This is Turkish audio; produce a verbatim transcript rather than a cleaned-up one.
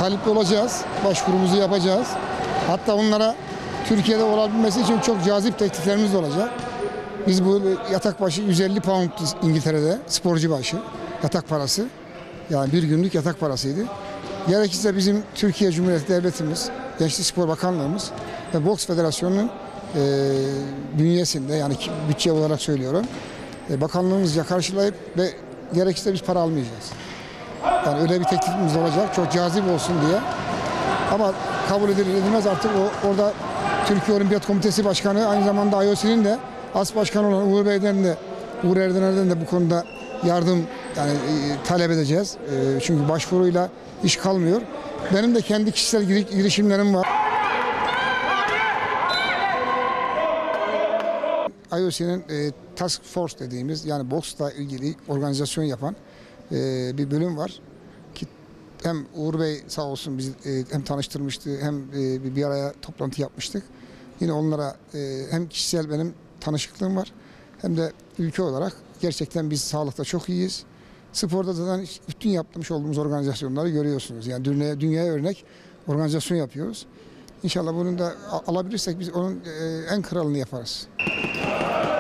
talipli olacağız. Başvurumuzu yapacağız. Hatta onlara Türkiye'de olabilmesi için çok cazip tekliflerimiz de olacak. Biz bu yatak başı yüz elli pound İngiltere'de sporcu başı yatak parası. Yani bir günlük yatak parasıydı. Gerekirse bizim Türkiye Cumhuriyeti Devletimiz, Gençlik Spor Bakanlığımız ve Boks Federasyonu'nun e, bünyesinde, yani bütçe olarak söylüyorum, e, bakanlığımızca karşılayıp ve gerekirse biz para almayacağız. Yani öyle bir teklifimiz olacak, çok cazip olsun diye. Ama kabul edilir edilmez artık o, orada Türkiye Olimpiyat Komitesi Başkanı, aynı zamanda I O C'nin de as başkanı olan Uğur Bey'den de, Uğur Erdener'den de bu konuda yardım yani e, talep edeceğiz. E, çünkü başvuruyla iş kalmıyor. Benim de kendi kişisel girişimlerim var. I O C'nin e, Task Force dediğimiz, yani boksla ilgili organizasyon yapan e, bir bölüm var. Ki hem Uğur Bey sağ olsun bizi e, hem tanıştırmıştı, hem e, bir araya toplantı yapmıştık. Yine onlara e, hem kişisel benim tanışıklığım var, hem de ülke olarak gerçekten biz sağlıkta çok iyiyiz. Sporda zaten bütün yapmış olduğumuz organizasyonları görüyorsunuz. Yani dünyaya, dünyaya örnek organizasyon yapıyoruz. İnşallah bunu da alabilirsek biz onun en kralını yaparız.